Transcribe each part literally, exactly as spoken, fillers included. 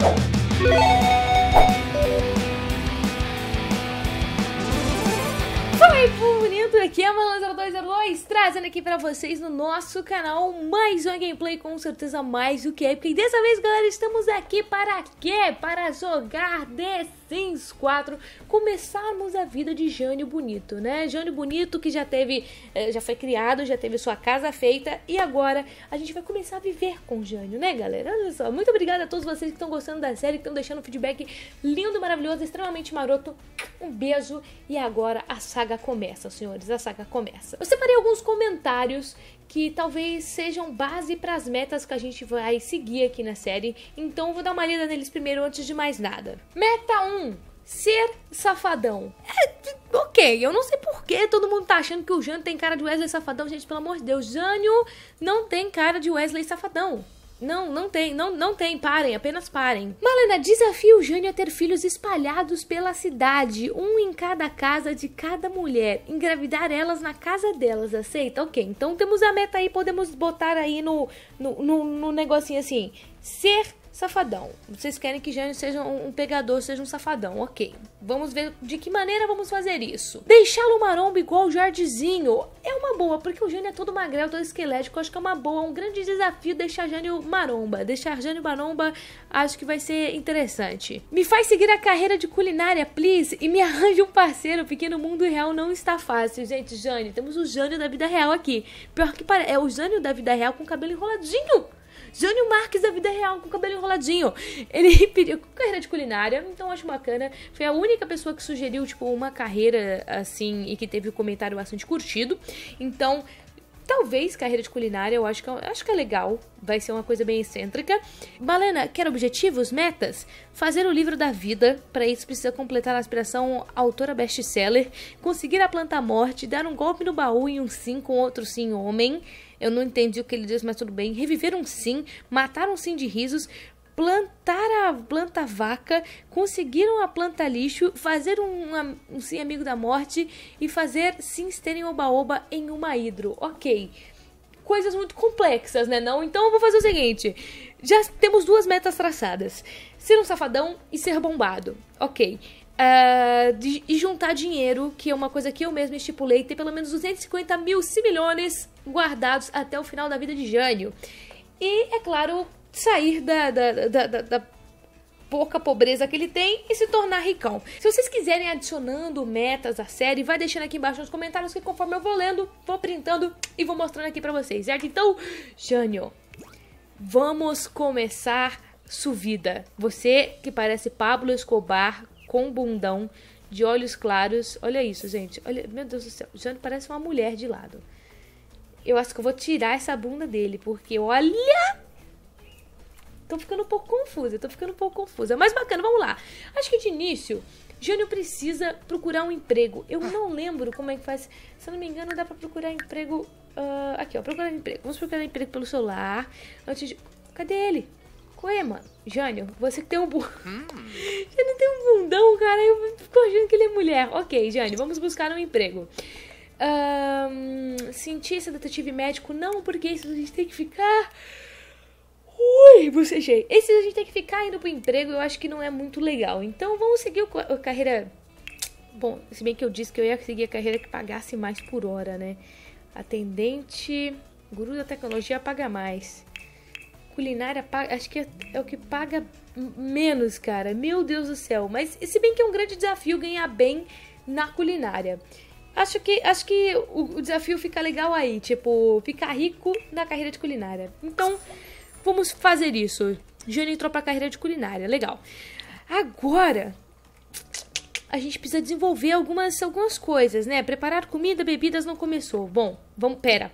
Oi, bonito, aqui é a Malan zero dois zero dois, trazendo aqui pra vocês no nosso canal mais uma gameplay, com certeza mais do que épica. E dessa vez, galera, estamos aqui para quê? Para jogar The Sims quatro, começarmos a vida de Jânio Bonito, né? Jânio Bonito que já teve, já foi criado, já teve sua casa feita, e agora a gente vai começar a viver com Jânio, né, galera? Olha só, muito obrigada a todos vocês que estão gostando da série, que estão deixando um feedback lindo, maravilhoso, extremamente maroto. Um beijo, e agora a saga começa, senhores, a saga começa. Eu separei alguns comentários que talvez sejam base para as metas que a gente vai seguir aqui na série, então eu vou dar uma lida neles primeiro antes de mais nada. Meta um. Ser safadão. É, ok, eu não sei por que todo mundo tá achando que o Jânio tem cara de Wesley Safadão. Gente, pelo amor de Deus, Jânio não tem cara de Wesley Safadão. Não, não tem, não, não tem, parem, apenas parem. Malena, desafia o Jânio a ter filhos espalhados pela cidade, um em cada casa de cada mulher, engravidar elas na casa delas, aceita? Ok, então temos a meta aí, podemos botar aí no, no, no, no negocinho assim, ser safadão. Vocês querem que Jânio seja um pegador, seja um safadão, ok. Vamos ver de que maneira vamos fazer isso. Deixá-lo maromba igual o Jardizinho é uma boa, porque o Jânio é todo magrelo, todo esquelético. Acho que é uma boa, um grande desafio deixar Jânio maromba. Deixar Jânio maromba, acho que vai ser interessante. Me faz seguir a carreira de culinária, please, e me arranje um parceiro, porque no mundo real não está fácil. Gente, Jânio, temos o Jânio da vida real aqui. Pior que parece, é o Jânio da vida real com cabelo enroladinho. Jânio Marques da vida real com cabelo enroladinho. Ele pediu carreira de culinária, então acho bacana. Foi a única pessoa que sugeriu, tipo, uma carreira assim e que teve um comentário bastante curtido. Então, talvez carreira de culinária, eu acho que, eu acho que é legal. Vai ser uma coisa bem excêntrica. Malena, quer objetivos, metas? Fazer o livro da vida. Para isso precisa completar a aspiração autora best-seller. Conseguir a planta morte. Dar um golpe no baú em um sim com outro sim homem. Eu não entendi o que ele diz, mas tudo bem. Reviver um sim. Matar um sim de risos. Plantar a planta vaca. Conseguir uma planta lixo. Fazer um, um sim amigo da morte. E fazer sims terem oba-oba em uma hidro. Ok. Coisas muito complexas, né, não? Então eu vou fazer o seguinte. Já temos duas metas traçadas. Ser um safadão e ser bombado. Ok. Uh, de, e juntar dinheiro, que é uma coisa que eu mesmo estipulei. Ter pelo menos duzentos e cinquenta mil similhões guardados até o final da vida de Jânio. E, é claro, sair da, da, da, da, da pouca pobreza que ele tem e se tornar ricão. Se vocês quiserem adicionando metas à série, vai deixando aqui embaixo nos comentários, que conforme eu vou lendo, vou printando e vou mostrando aqui pra vocês, certo? Então, Jânio, vamos começar sua vida. Você que parece Pablo Escobar, com bundão, de olhos claros. Olha isso, gente. Olha, meu Deus do céu. Jânio parece uma mulher de lado. Eu acho que eu vou tirar essa bunda dele, porque olha... Tô ficando um pouco confusa, tô ficando um pouco confusa. Mas bacana, vamos lá. Acho que de início, Jânio precisa procurar um emprego. Eu não lembro como é que faz. Se eu não me engano, dá pra procurar emprego... Uh, aqui, ó, procurar emprego. Vamos procurar emprego pelo celular. Antes de... Cadê ele? Ué, mano, Jânio, você que tem um bundão. Hum. Jânio tem um bundão, cara. Eu fico achando que ele é mulher. Ok, Jânio, vamos buscar um emprego. Um, cientista, detetive médico. Não, porque isso a gente tem que ficar. Ui, bocejei. Esse a gente tem que ficar indo pro emprego. Eu acho que não é muito legal. Então vamos seguir a carreira. Bom, se bem que eu disse que eu ia seguir a carreira que pagasse mais por hora, né? Atendente. Guru da tecnologia paga mais. Culinária, paga, acho que é, é o que paga menos, cara. Meu Deus do céu. Mas se bem que é um grande desafio ganhar bem na culinária. Acho que, acho que o, o desafio fica legal aí. Tipo, ficar rico na carreira de culinária. Então, vamos fazer isso. Jânio entrou pra carreira de culinária. Legal. Agora, a gente precisa desenvolver algumas, algumas coisas, né? Preparar comida, bebidas não começou. Bom, vamos, pera.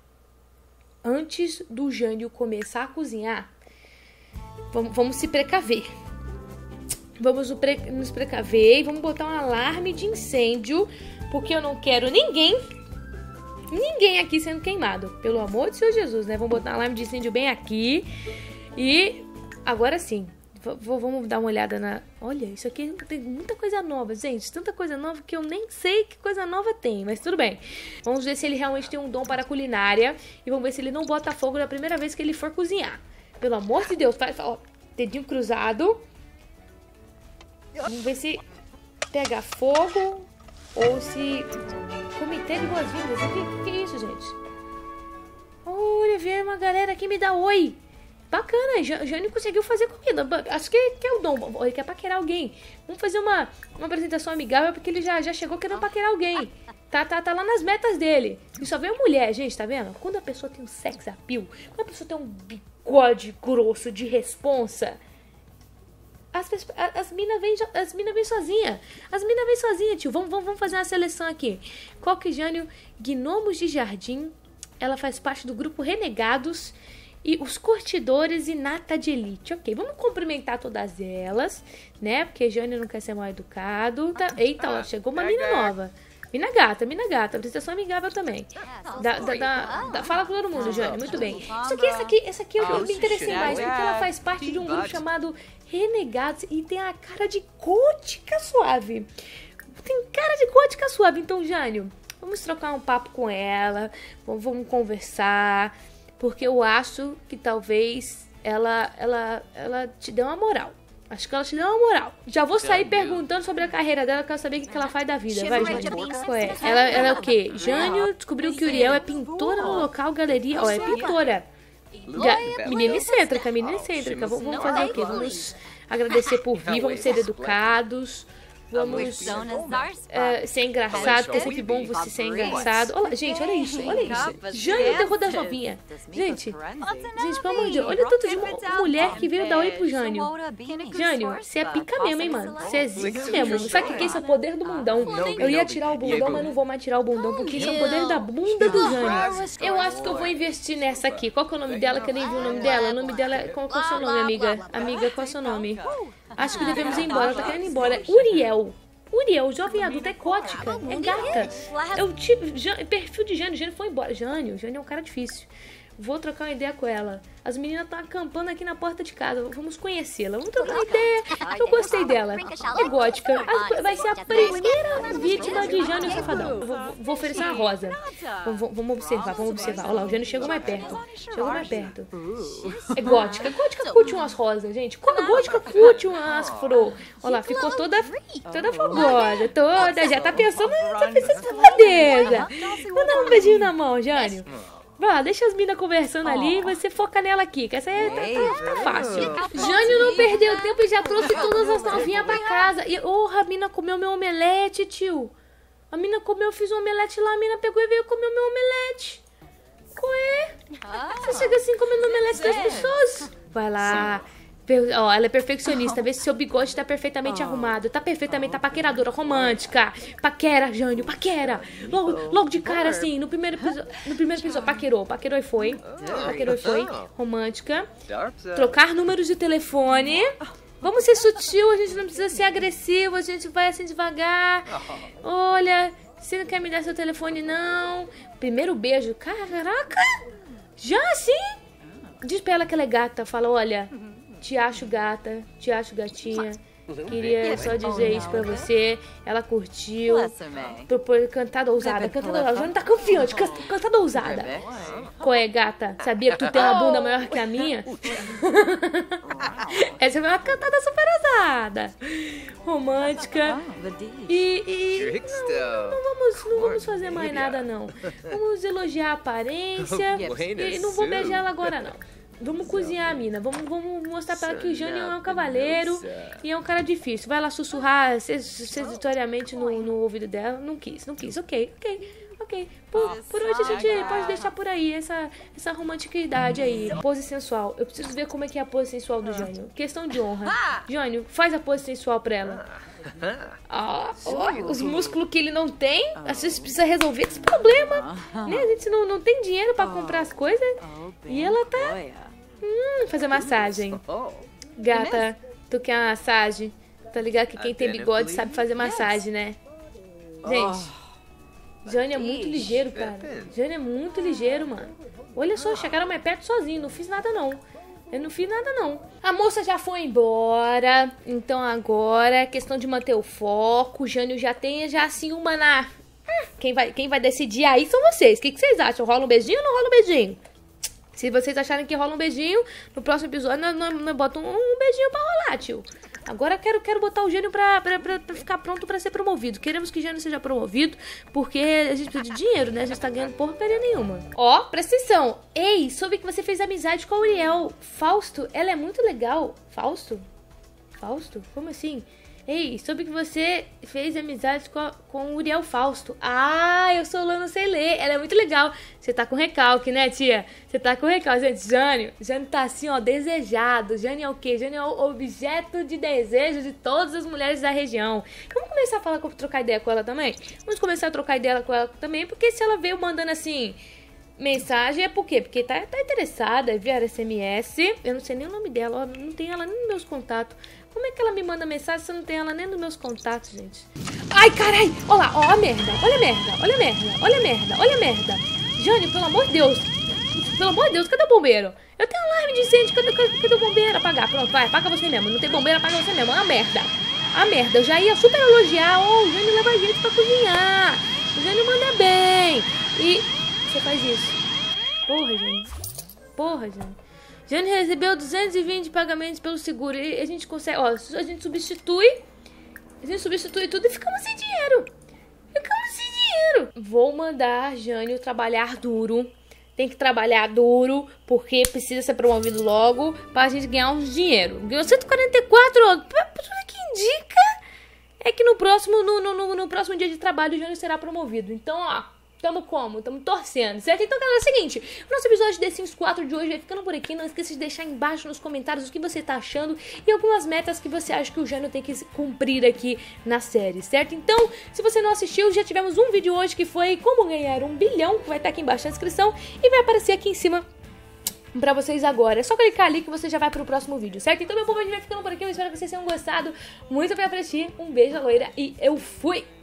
Antes do Jânio começar a cozinhar, vamos, vamos se precaver. Vamos nos precaver e vamos botar um alarme de incêndio, porque eu não quero ninguém, ninguém aqui sendo queimado. Pelo amor de Senhor Jesus, né? Vamos botar um alarme de incêndio bem aqui. E agora sim, vamos dar uma olhada na... Olha, isso aqui tem muita coisa nova, gente. Tanta coisa nova que eu nem sei que coisa nova tem. Mas tudo bem. Vamos ver se ele realmente tem um dom para a culinária. E vamos ver se ele não bota fogo na primeira vez que ele for cozinhar. Pelo amor de Deus. Faz, ó, Dedinho cruzado. Vamos ver se pega fogo ou se... Comitê de boas-vindas. O que, que é isso, gente? Olha, veio uma galera aqui me dá oi. Bacana, Jânio conseguiu fazer comida. Acho que, que é o dom. Ele quer paquerar alguém. Vamos fazer uma, uma apresentação amigável, porque ele já, já chegou querendo paquerar alguém. Tá, tá, tá lá nas metas dele. E só veio mulher, gente, tá vendo? Quando a pessoa tem um sex appeal, quando a pessoa tem um bigode grosso de responsa, as, as minas vêm as mina vem sozinha. As minas vêm sozinha, tio. Vamos, vamos, vamos fazer uma seleção aqui. Coque Jânio, Gnomos de Jardim. Ela faz parte do grupo Renegados. E os curtidores e nata de elite. Ok, vamos cumprimentar todas elas, né? Porque Jânio não quer ser mal educado. Tá, eita, ó, chegou uma mina nova. Mina gata, mina gata. Apresentação amigável também. Da, da, da, da, fala com todo mundo, Jânio. Muito bem. Isso aqui, essa aqui, essa aqui eu, eu me interessei mais. Porque ela faz parte de um grupo chamado Renegados. E tem a cara de gótica suave. Tem cara de gótica suave. Então, Jânio, vamos trocar um papo com ela. Vamos, vamos conversar. Porque eu acho que talvez ela, ela, ela te dê uma moral. Acho que ela te deu uma moral. Já vou sair perguntando sobre a carreira dela, quero saber o que ela faz da vida. Vai, Jânio. É? Ela, ela é o quê? Jânio descobriu que Uriel é pintora no local galeria. Ó, é pintora. Ga menina excêntrica, menina excêntrica. Vamos, vamos fazer o quê? Vamos agradecer por vir, vamos ser educados. Vamos uh, ser engraçado, porque é sempre bom você ser engraçado. Olha, gente, olha isso, olha isso. Jânio, o terror das novinhas. Gente, gente, pelo amor de Deus, olha o tanto de mulher que veio dar oi pro Jânio. Jânio, você é pica mesmo, hein, mano? Você é zica mesmo. Sabe o que é esse? É o poder do bundão. Eu ia tirar o bundão, mas não vou mais tirar o bundão, porque isso é o poder da bunda do Jânio. Eu acho que eu vou investir nessa aqui. Qual que é o nome dela? Que eu nem vi o nome dela. O nome dela é... Qual que é o seu nome, amiga? Amiga, qual é o seu nome? Acho que devemos ir embora. Ela tá querendo ir embora. Uriel. Uriel, jovem adulto, é gótica, é gata. É o tipo, perfil de Jânio. Jânio foi embora. Jânio, Jânio é um cara difícil. Vou trocar uma ideia com ela. As meninas estão acampando aqui na porta de casa. Vamos conhecê-la. Vamos trocar uma ideia. Eu gostei dela. É gótica. Vai ser a primeira vítima de Jânio Safadão. Vou, vou oferecer uma rosa. Vamos, vamos observar, vamos observar. Olha lá, o Jânio chegou mais perto. Chegou mais perto. É gótica. Gótica curte umas rosas, gente. Gótica curte umas flores. Olha lá, ficou toda, toda fogosa. Toda. Já tá pensando, tá pensando em safadeza. Vou dar um beijinho na mão, Jânio. Vá, deixa as minas conversando ali e você foca nela aqui, que essa aí tá, tá, tá fácil. Jânio não perdeu tempo e já trouxe todas as novinhas pra casa. E, oh, a mina comeu meu omelete, tio. A mina comeu, eu fiz um omelete lá, a mina pegou e veio comer o meu omelete. Qual é? Você chega assim comendo omelete das pessoas? Vai lá. Ó, oh, ela é perfeccionista. Vê se seu bigode tá perfeitamente oh. arrumado. Tá perfeitamente, tá paqueradora, romântica. Paquera, Jânio, paquera. Logo, logo de cara, assim, no primeiro episódio. No primeiro episódio, paquerou. Paquerou e foi. Paquerou e foi. Romântica. Trocar números de telefone. Vamos ser sutil, a gente não precisa ser agressivo. A gente vai assim devagar. Olha, você não quer me dar seu telefone, não. Primeiro beijo. Caraca! Já assim? Diz pra ela que ela é gata. Fala, olha. Te acho gata, te acho gatinha. Queria só dizer isso pra você. Ela curtiu. Propôs cantada ousada. Cantada ousada. Já não tá confiante. Cantada ousada. Qual é, gata? Sabia que tu tem uma bunda maior que a minha? Essa é uma cantada super ousada. Romântica. E. e não, não, vamos, não vamos fazer mais nada, não. Vamos elogiar a aparência. E não vou beijar ela agora, não. Vamos cozinhar a mina, vamos, vamos mostrar pra ela que o Jânio é um cavaleiro e é um cara difícil. Vai lá sussurrar sedutoriamente no, no ouvido dela. Não quis, não quis, ok, ok, ok. Por, por hoje a gente pode deixar por aí essa, essa romanticidade aí. Pose sensual. Eu preciso ver como é que é a pose sensual do Jânio. Questão de honra. Jânio, faz a pose sensual pra ela. Ah, ó, os músculos que ele não tem, a gente precisa resolver esse problema. Né? A gente não, não tem dinheiro pra comprar as coisas. E ela tá... Hum, fazer massagem. Gata, tu quer uma massagem? Tá ligado que quem tem bigode sabe fazer massagem, né? Gente, Jânio é muito ligeiro, cara. Jânio é muito ligeiro, mano. Olha só, chegaram mais perto sozinho. Não fiz nada, não. Eu não fiz nada, não. A moça já foi embora. Então agora é questão de manter o foco. O Jânio já tem já assim uma na... Quem vai, quem vai decidir aí são vocês. O que, que vocês acham? Rola um beijinho ou não rola um beijinho? Se vocês acharem que rola um beijinho, no próximo episódio nós, nós, nós botamos um, um beijinho pra rolar, tio. Agora quero, quero botar o Jânio pra, pra, pra, pra ficar pronto pra ser promovido. Queremos que o Jânio seja promovido, porque a gente precisa de dinheiro, né? A gente tá ganhando porcaria nenhuma. Ó, presta atenção. Ei, soube que você fez amizade com a Uriel. Fausto, ela é muito legal. Fausto? Fausto? Como assim? Ei, soube que você fez amizade com, a, com o Uriel Fausto. Ah, eu sou Lã, não sei ler. Ela é muito legal. Você tá com recalque, né, tia? Você tá com recalque, gente. Jânio, Jânio tá assim, ó, desejado. Jânio é o quê? Jânio é o objeto de desejo de todas as mulheres da região. Vamos começar a falar, trocar ideia com ela também? Vamos começar a trocar ideia com ela também, porque se ela veio mandando assim... mensagem é por quê? Porque tá, tá interessada, enviar S M S. Eu não sei nem o nome dela, ó, não tem ela nem nos meus contatos. Como é que ela me manda mensagem se eu não tenho ela nem nos meus contatos, gente? Ai, carai! Olha lá, ó a merda, olha a merda, olha a merda, olha a merda, olha a merda. Jânio, pelo amor de Deus, pelo amor de Deus, cadê o bombeiro? Eu tenho alarme de incêndio, cadê, cadê, cadê o bombeiro? Apagar, pronto, vai, apaga você mesmo. Não tem bombeiro, apaga você mesmo, é uma merda. A merda, eu já ia super elogiar, ó, o Jânio leva jeito pra cozinhar. O Jânio manda bem. E você faz isso. Porra, Jânio. Porra, Jânio. Jânio recebeu duzentos e vinte pagamentos pelo seguro. E a gente consegue... Ó, a gente substitui... A gente substitui tudo e ficamos sem dinheiro. Ficamos sem dinheiro. Vou mandar Jânio trabalhar duro. Tem que trabalhar duro, porque precisa ser promovido logo, pra gente ganhar uns dinheiro. Ganhou cento e quarenta e quatro, ó. Tudo que indica é que no próximo, no, no, no próximo dia de trabalho o Jânio será promovido. Então, ó... Tamo como? Tamo torcendo, certo? Então, galera, é o seguinte, o nosso episódio de The Sims quatro de hoje vai ficando por aqui. Não esqueça de deixar embaixo nos comentários o que você tá achando e algumas metas que você acha que o Jânio tem que cumprir aqui na série, certo? Então, se você não assistiu, já tivemos um vídeo hoje que foi como ganhar um bilhão, que vai estar aqui embaixo na descrição e vai aparecer aqui em cima pra vocês agora. É só clicar ali que você já vai pro próximo vídeo, certo? Então, meu povo, a gente vai ficando por aqui. Eu espero que vocês tenham gostado. Muito bem pra ti. Um beijo, loira, e eu fui!